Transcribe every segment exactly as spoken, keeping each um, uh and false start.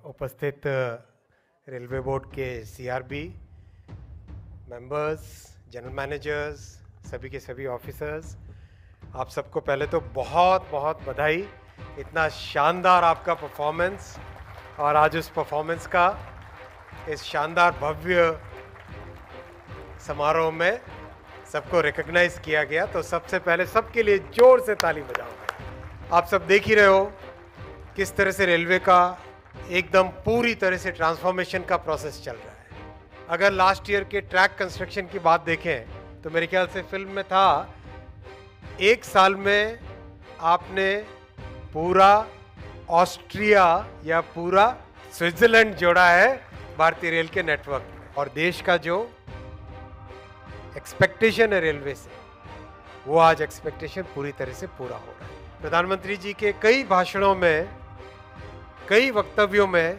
उपस्थित railway board के CRB members, general managers, सभी के सभी ऑफिसर्स, आप सबको पहले तो बहुत बहुत बधाई। इतना शानदार आपका परफॉर्मेंस, और आज उस परफॉर्मेंस का इस शानदार भव्य समारोह में सबको रिकॉग्नाइज किया गया। तो सबसे पहले सबके लिए जोर से ताली बजाओ। आप सब देख ही रहे हो किस तरह से रेलवे का एकदम पूरी तरह से ट्रांसफॉर्मेशन का प्रोसेस चल रहा है। अगर लास्ट ईयर के ट्रैक कंस्ट्रक्शन की बात देखें तो मेरे ख्याल से फिल्म में था, एक साल में आपने पूरा ऑस्ट्रिया या पूरा स्विट्जरलैंड जोड़ा है भारतीय रेल के नेटवर्क में। और देश का जो एक्सपेक्टेशन है रेलवे से, वो आज एक्सपेक्टेशन पूरी तरह से पूरा हो रहा है। प्रधानमंत्री जी के कई भाषणों में, कई वक्तव्यों में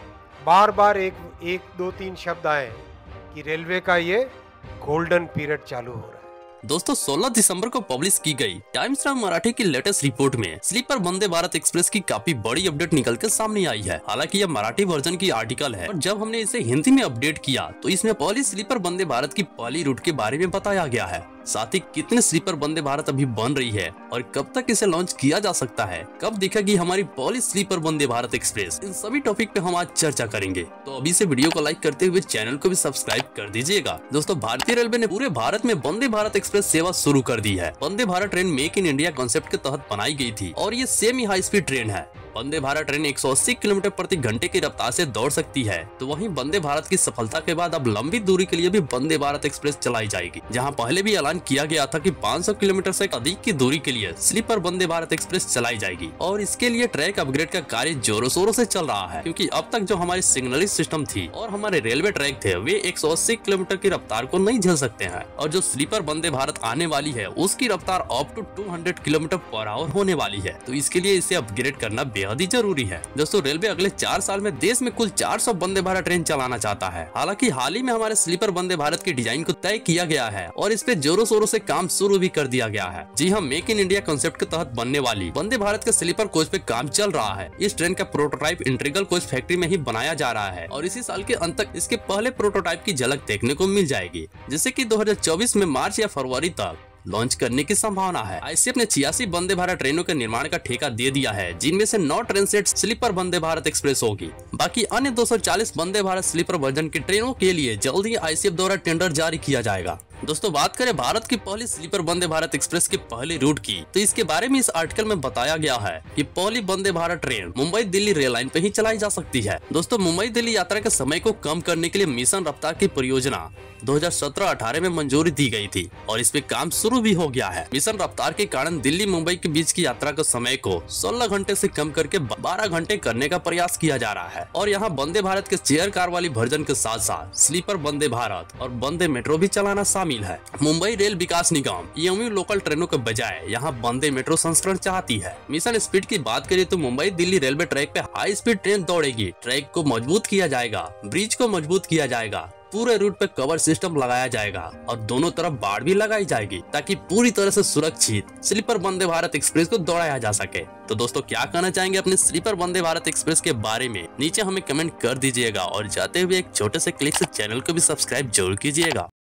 बार बार एक एक दो तीन शब्द आए कि रेलवे का ये गोल्डन पीरियड चालू हो रहा है। दोस्तों सोलह दिसंबर को पब्लिश की गई टाइम्स ऑफ मराठी की लेटेस्ट रिपोर्ट में स्लीपर वंदे भारत एक्सप्रेस की काफी बड़ी अपडेट निकल कर सामने आई है। हालांकि यह मराठी वर्जन की आर्टिकल है, और जब हमने इसे हिंदी में अपडेट किया तो इसमें पहली स्लीपर वंदे भारत की पहली रूट के बारे में बताया गया है। साथ ही कितने स्लीपर वंदे भारत अभी बन रही है और कब तक इसे लॉन्च किया जा सकता है, कब दिखेगी हमारी पहली स्लीपर वंदे भारत एक्सप्रेस, इन सभी टॉपिक पे हम आज चर्चा करेंगे। तो अभी से वीडियो को लाइक करते हुए चैनल को भी सब्सक्राइब कर दीजिएगा। दोस्तों भारतीय रेलवे ने पूरे भारत में वंदे भारत एक्सप्रेस सेवा शुरू कर दी है। Vande Bharat train make in India concept के तहत बनाई गई थी और ये सेमी हाई स्पीड ट्रेन है। वंदे भारत ट्रेन एक सौ अस्सी किलोमीटर प्रति घंटे की रफ्तार से दौड़ सकती है। तो वहीं वंदे भारत की सफलता के बाद अब लंबी दूरी के लिए भी वंदे भारत एक्सप्रेस चलाई जाएगी। जहां पहले भी ऐलान किया गया था कि पाँच सौ किलोमीटर से अधिक की दूरी के लिए स्लीपर वंदे भारत एक्सप्रेस चलाई जाएगी, और इसके लिए ट्रैक अपग्रेड का कार्य जोरों शोरों से चल रहा है। क्योंकि अब तक जो हमारी सिग्नलिंग सिस्टम थी और हमारे रेलवे ट्रैक थे, वे एक सौ अस्सी किलोमीटर की रफ्तार को नहीं झेल सकते हैं। और जो स्लीपर वंदे भारत आने वाली है उसकी रफ्तार अप टू दो सौ किलोमीटर पर आवर होने वाली है। तो इसके लिए इसे अपग्रेड करना बेहद ही जरूरी है। दोस्तों रेलवे अगले चार साल में देश में कुल चार सौ वंदे भारत ट्रेन चलाना चाहता है। हालांकि हाल ही में हमारे स्लीपर वंदे भारत के डिजाइन को तय किया गया है और इस पे जोरों शोरों से काम शुरू भी कर दिया गया है। जी हाँ, मेक इन इंडिया कॉन्सेप्ट के तहत बनने वाली वंदे भारत के स्लीपर कोच पे काम चल रहा है। इस ट्रेन का प्रोटोटाइप इंटीग्रल कोच फैक्ट्री में ही बनाया जा रहा है और इसी साल के अंत तक इसके पहले प्रोटोटाइप की झलक देखने को मिल जाएगी, जिससे की दो हजार चौबीस में मार्च या फरवरी तक लॉन्च करने की संभावना है। आईसीएफ ने छियासी वंदे भारत ट्रेनों के निर्माण का ठेका दे दिया है, जिनमें से नौ train set sleeper Vande Bharat express होगी। बाकी अन्य दो सौ चालीस वंदे भारत स्लीपर वर्जन की ट्रेनों के लिए जल्द ही आईसीएफ द्वारा टेंडर जारी किया जाएगा। दोस्तों बात करें भारत की पहली स्लीपर वंदे भारत एक्सप्रेस के पहले रूट की, तो इसके बारे में इस आर्टिकल में बताया गया है कि पहली Vande Bharat train Mumbai Delhi rail line पे ही चलाई जा सकती है। दोस्तों मुंबई दिल्ली यात्रा के समय को कम करने के लिए मिशन रफ्तार की परियोजना दो हजार सत्रह अठारह में मंजूरी दी गई थी और इस पे काम शुरू भी हो गया है। मिशन रफ्तार के कारण दिल्ली मुंबई के बीच की यात्रा के समय को सोलह घंटे से कम करके बारह घंटे करने का प्रयास किया जा रहा है। और यहाँ वंदे भारत के चेयर कार वाली वर्जन के साथ साथ स्लीपर वंदे भारत और वंदे मेट्रो भी चलाना शामिल है। Mumbai rail Vikas Nigam EMU local ट्रेनों के बजाय यहाँ वंदे मेट्रो संस्करण चाहती है। मिशन स्पीड की बात करें तो मुंबई दिल्ली रेलवे ट्रैक पे हाई स्पीड ट्रेन दौड़ेगी। ट्रैक को मजबूत किया जाएगा, ब्रिज को मजबूत किया जाएगा, पूरे रूट पे कवर सिस्टम लगाया जाएगा और दोनों तरफ बाड़ भी लगाई जाएगी, ताकि पूरी तरह से सुरक्षित स्लीपर वंदे भारत एक्सप्रेस को दौड़ाया जा सके। तो दोस्तों क्या कहना चाहेंगे अपने स्लीपर वंदे भारत एक्सप्रेस के बारे में, नीचे हमें कमेंट कर दीजिएगा और जाते हुए एक छोटे से क्लिक से चैनल को भी सब्सक्राइब जरूर कीजिएगा।